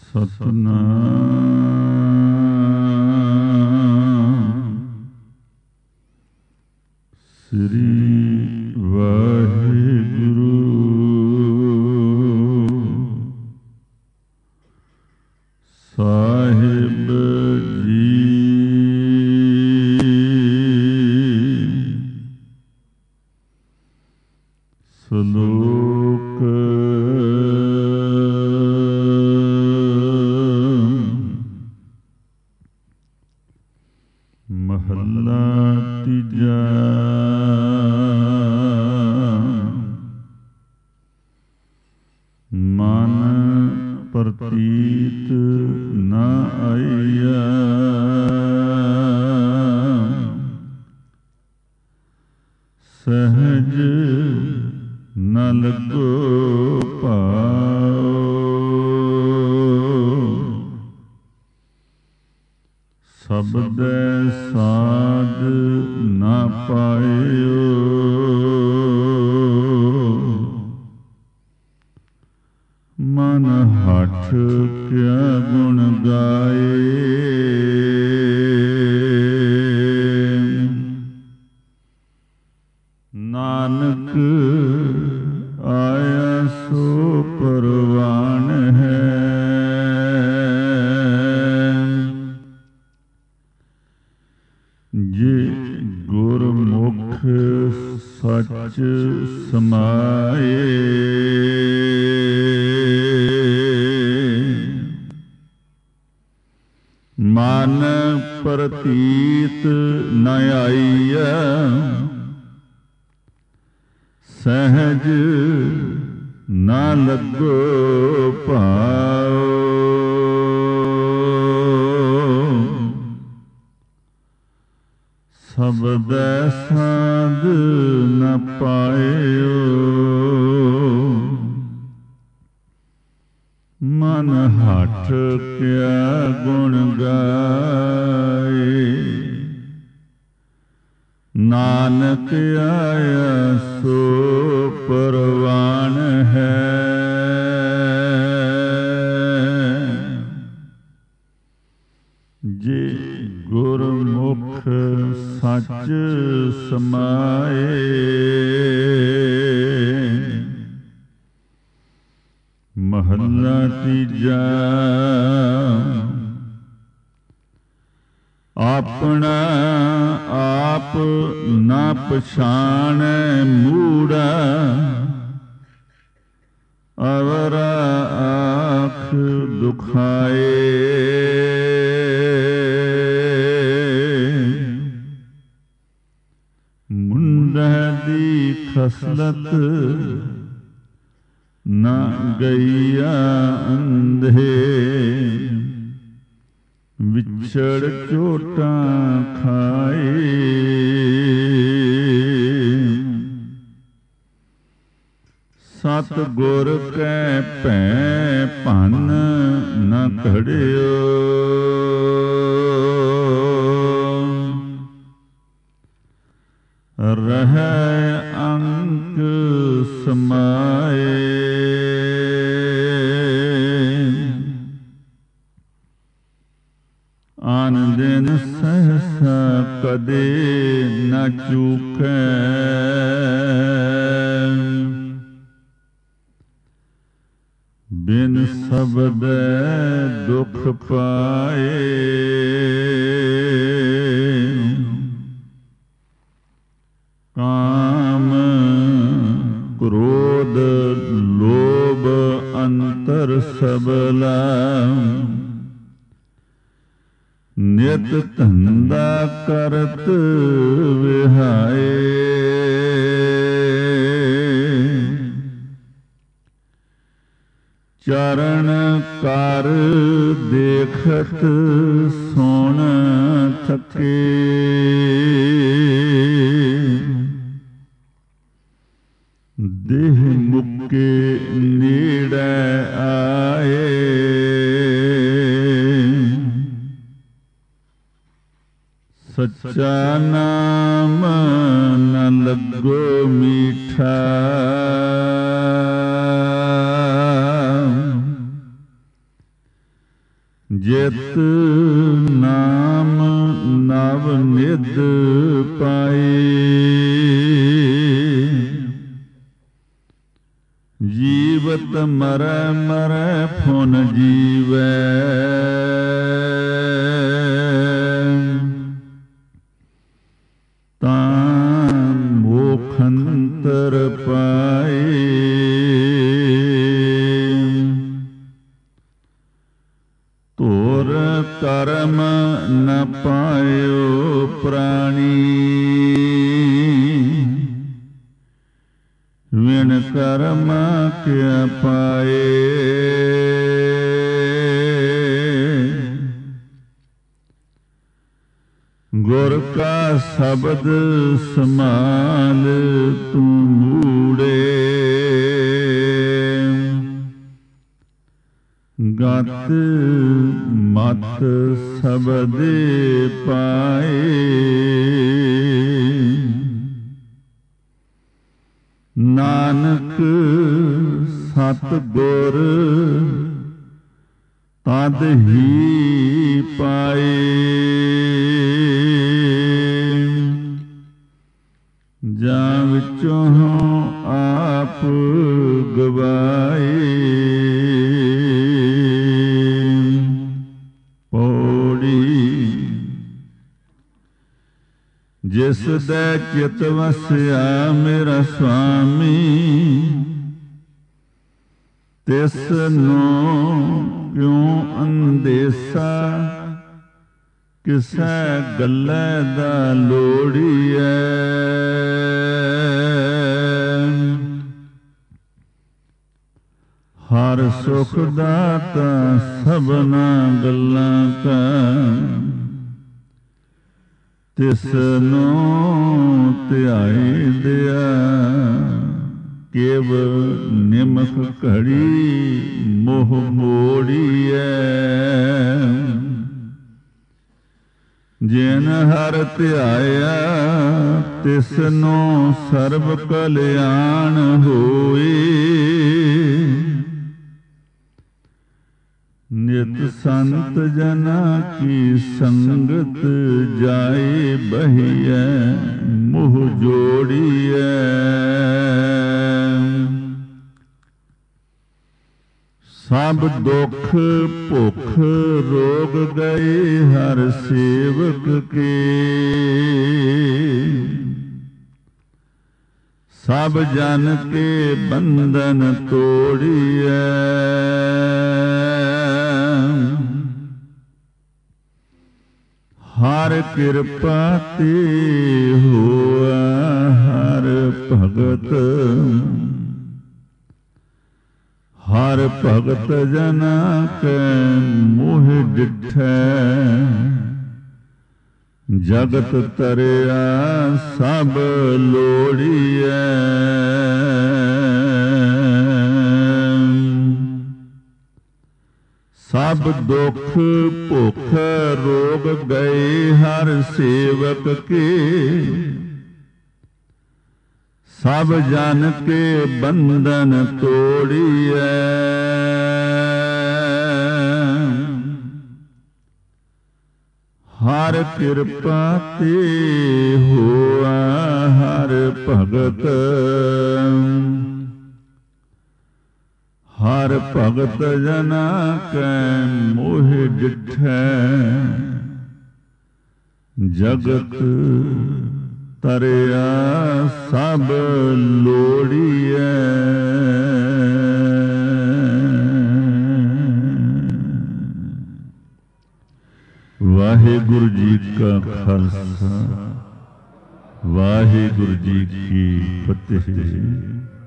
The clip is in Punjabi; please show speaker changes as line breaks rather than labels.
ਸਤਿਨਾਮ ਸ੍ਰੀ ਵਾਹਿਗੁਰੂ ਸਾਹਿਬ ਜੀ। ਸ਼ਲੋਕ ਮਹੱਲਾ ਤੀਜਾ। ਮਨ ਪ੍ਰਤੀਤ ਨ ਆਈਆ, ਸਹਿਜ ਨ ਲੱਗੋ ਭਾਉ। ਸਬਦੈ ਸਾਧ ਨ ਪਾਇਓ, ਮਨ ਹਠ ਕਿਆ ਗੁਣ ਗਾਏ। ਨਾਨਕ ਆਇਆ ਸੋ ਪਰਵਾਨ ਹੈ, ਜੇ ਗੁਰਮੁਖ ਸੱਚ ਸਮਾਏ। ਮਨ ਪ੍ਰਤੀਤ ਨ ਆਈਆ, ਸਹਿਜ ਨ ਲੱਗੋ ਭਾਉ। ਸਬਦੈ ਸਾਧ ਨ ਪਾਇਓ, ਮਨ ਹਠ ਕਿਆ ਗੁਣ ਗਾਏ। ਨਾਨਕ ਆਇਆ ਸੋ ਪਰਵਾਨ ਹੈ, ਜੇ ਗੁਰਮੁਖ ਸੱਚ ਸਮਾਏ। ਮਹੱਲਾ ਤੀਜਾ। ਆਪਣਾ ਆਪ ਨ ਪਛਾਣੈ ਮੂੜਾ, ਅਵਰਾ ਆਖ ਦੁਖਾਏ। ਮੁੰਡੈ ਦੀ ਖਸਲਤ ਨ ਗਈਆ ਅੰਧੇ, ਵਿਛੜ ਝੋਟਾਂ ਖਾਏ। ਸਤ ਗੁਰ ਕੈ ਭੈ ਭੰਨ ਨ ਘੜਿਓ, ਰਹਿ ਅੰਕ ਸਮਾਏ। ਆਨ ਦਿਨ ਸਹਸਾ ਕਦੇ ਨ ਚੂਕੈ, ਬਿਨ ਸਬਦੈ ਦੁਖ ਪਾਏ। ਕਾਮ ਕ੍ਰੋਧ ਲੋਭ ਅੰਤਰ ਸਬਲਾ, ਨਿਤ ਧੰਦਾ ਕਰਤ ਵਿਹਾਏ। ਚਰਨ ਕਰ ਦੇਖਤ ਸੋਣ ਥਕੇ, ਦੇਹ ਮੁਕੇ ਨੇੜੇ ਆਏ। ਸੱਚਾ ਨਾਮ ਨ ਲੱਗੋ ਮੀਠਾ, ਜਿਤ ਨਾਮ ਨਵ ਨਿਧ ਪਾਏ। ਜੀਵਤ ਮਰੈ ਮਰੈ ਫੁਨ ਜੀਵੈ। ਤਾਂ ਮੋਖ ਅੰਤਰ ਪਾਏ। ਧੁਰ ਕਰਮ ਨ ਪਾਇਓ ਪ੍ਰਾਣੀ। ਵਿਣ ਕਰਮ ਕਿਆ ਪਾਏ। ਗੁਰ ਕਾ ਸ਼ਬਦ ਸਮਾਲ ਤੂੰ ਮੂੜੇ। ਗਤ ਮਤ ਸਬਦੇ ਪਾਏ। ਨਾਨਕ ਸਤ ਗੁਰ ਤਦ ਹੀ ਪਾਏ। ਜਾਂ ਵਿੱਚੋਂ ਆਪ ਗਵਾਏ। ਜਿਸ ਦੇ ਚਿਤ ਵਸਿਆ ਮੇਰਾ ਸੁਆਮੀ। ਤਿਸ ਨੂੰ ਕਿਉ ਅੰਦੇਸਾ। ਕਿਸੈ ਗੱਲੇ ਦਾ ਲੋੜੀਐ। ਹਰ ਸੁਖ ਦਾਤਾ ਸਭਨਾ ਗੱਲਾਂ ਕਾ। ਤਿਸ ਨੂੰ ਧਿਆਈ ਦਿਆ। ਕੇਵ ਨਿਮਖ ਘੜੀ ਮੋਹ ਮੋੜੀਐ। ਜਿਨ ਹਰ ਧਿਆਇਆ ਤਿਸ ਨੂੰ ਸਰਬ ਕਲਿਆਣ ਹੋਏ। ਨਿਤ ਸੰਤ ਜਨਾ ਕੀ ਸੰਗਤ ਜਾਏ ਬਹੀਐ। ਮੋਹ ਜੋੜੀਐ। ਸਭ ਦੁਖ ਭੁਖ ਰੋਗ ਗਏ ਹਰ ਸੇਵਕ ਕੇ। ਸਭ ਜਨ ਕੇ ਬੰਧਨ ਤੋੜੀਐ। ਹਰ ਕਿਰਪਾ ਤੇ ਹੋਆ ਹਰ ਭਗਤ। ਹਰ ਭਗਤ ਜਨਾ ਕੈ ਮੋਹ ਡਿਠੈ। ਜਗਤ ਤਰਿਆ ਸਭ ਲੋੜੀਐ। ਸਭ ਦੁਖ ਭੁਖ ਰੋਗ ਗਏ ਹਰ ਸੇਵਕ ਕੇ। ਸਭ ਜਨ ਕੇ ਬੰਧਨ ਤੋੜੀਐ। ਹਰ ਕਿਰਪਾ ਤੇ ਹੋਆ ਹਰ ਭਗਤ। ਹਰ ਭਗਤ ਜਨਾ ਕੈ ਮੋਹ ਡਿਠੈ। ਜਗਤ ਤਰਿਆ ਸਭ ਲੋੜੀਐ। ਵਾਹਿਗੁਰੂ ਜੀ ਕਾ ਖਾਲਸਾ ਵਾਹਿਗੁਰੂ ਜੀ ਕੀ ਫਤਿਹ।